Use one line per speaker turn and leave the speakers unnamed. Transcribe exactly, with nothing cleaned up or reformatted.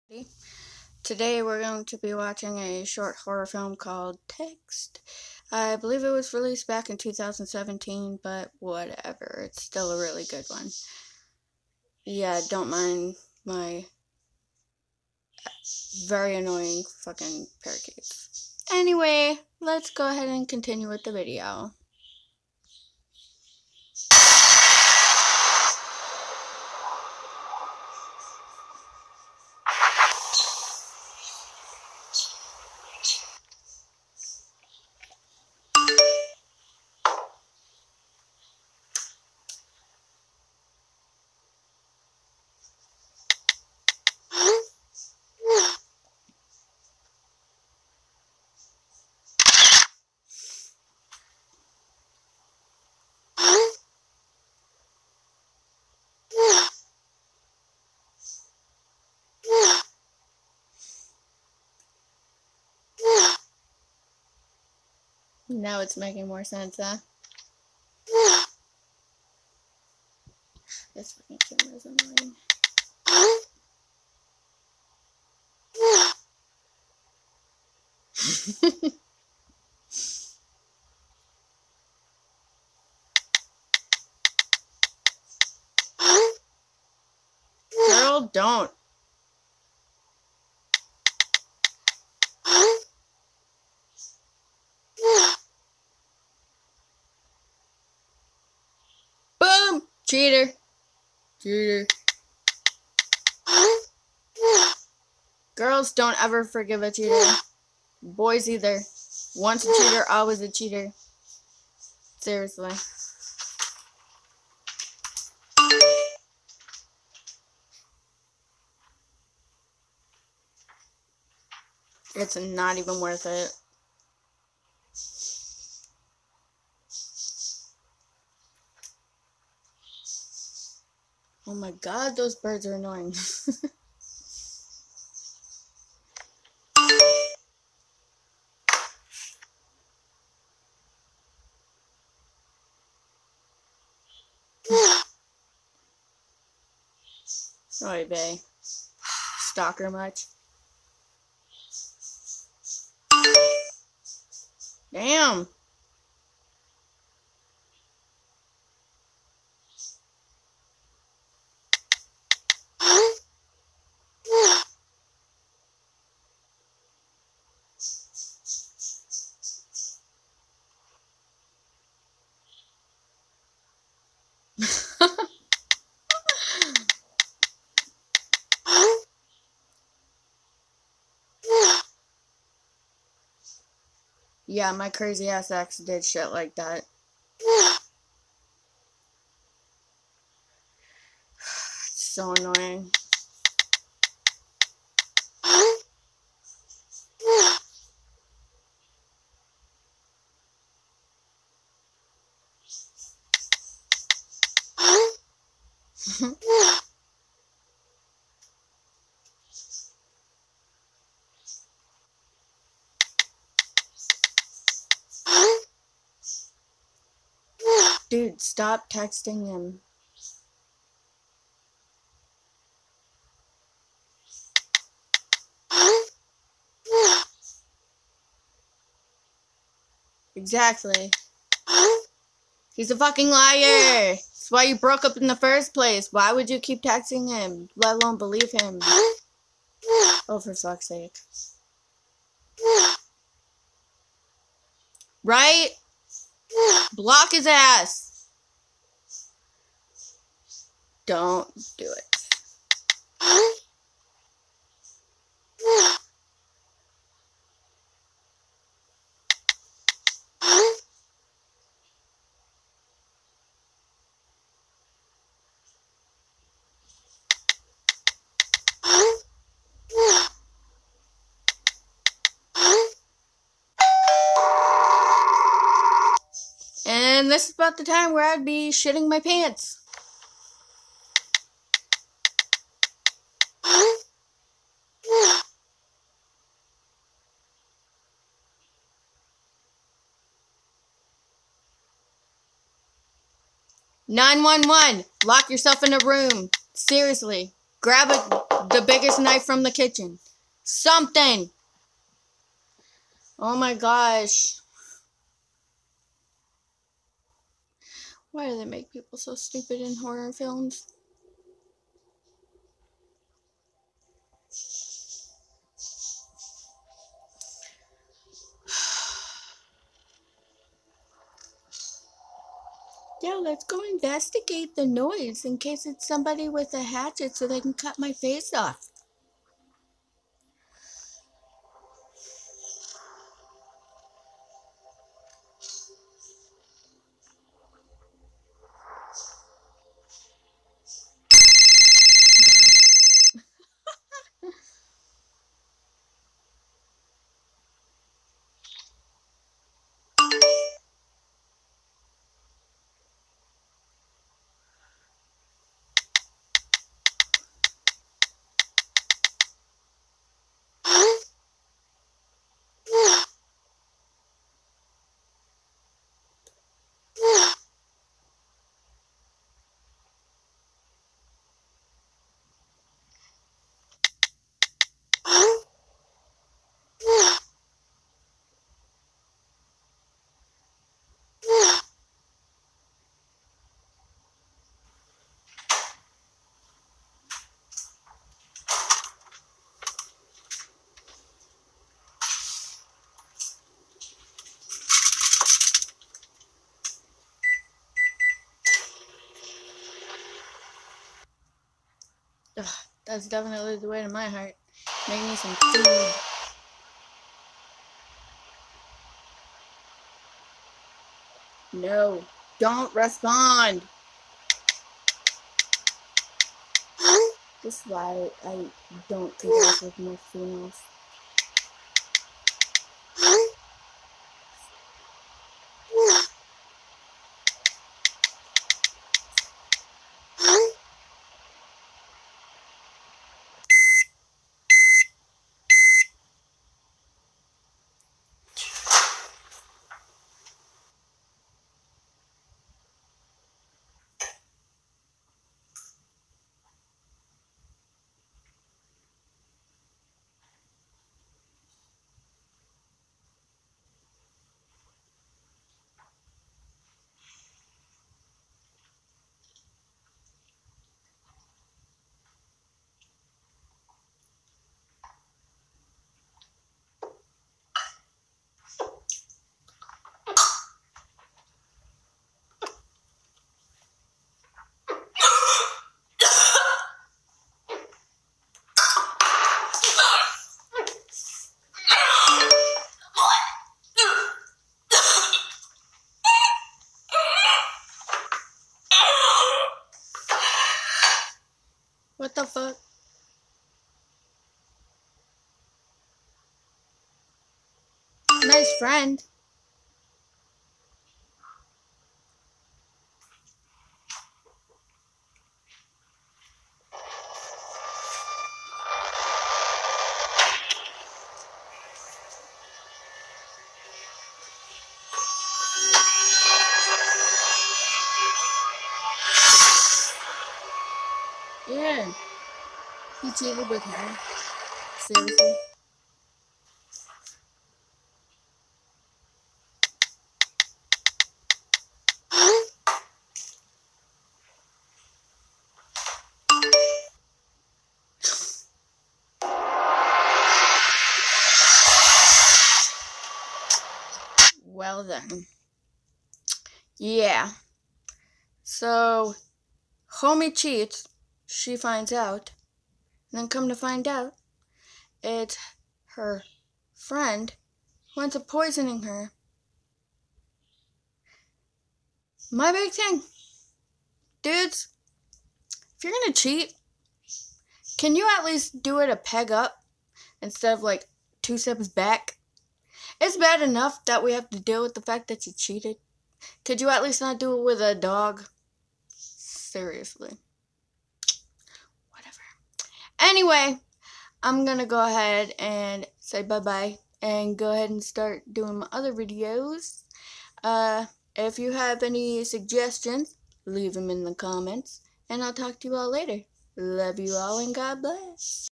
Today we're going to be watching a short horror film called Text. I believe it was released back in two thousand seventeen, but whatever. It's still a really good one. Yeah, don't mind my very annoying fucking parakeets. Anyway, let's go ahead and continue with the video. Now it's making more sense, huh? This fucking camera's annoying. Girl, don't. Boom! Cheater. Cheater. Girls don't ever forgive a cheater. Boys either. Once a cheater, always a cheater. Seriously. It's not even worth it. Oh my god, those birds are annoying. Oy vey. Stalker much? Damn. Yeah, my crazy ass ex did shit like that. It's so annoying. Dude, stop texting him. Exactly. He's a fucking liar. That's why you broke up in the first place. Why would you keep texting him, let alone believe him? Oh, for fuck's sake. Right? Block his ass. Don't do it. And this is about the time where I'd be shitting my pants. nine one one. Lock yourself in a room. Seriously. Grab a, the biggest knife from the kitchen. Something. Oh my gosh. Why do they make people so stupid in horror films? Yeah, let's go investigate the noise in case it's somebody with a hatchet so they can cut my face off. Ugh, that's definitely the way to my heart. Make me some food. No, don't respond. This is why I don't think I was with more females. What the fuck? Nice friend. Yeah. He cheated with her. Seriously. Well then. Yeah. So, homie cheats. She finds out. And then come to find out, it's her friend who ends up poisoning her. My big thing. Dudes, if you're gonna cheat, can you at least do it a peg up instead of like two steps back? It's bad enough that we have to deal with the fact that you cheated. Could you at least not do it with a dog? Seriously. Whatever. Anyway, I'm gonna go ahead and say bye-bye and go ahead and start doing my other videos. Uh, if you have any suggestions, leave them in the comments, and I'll talk to you all later. Love you all and God bless.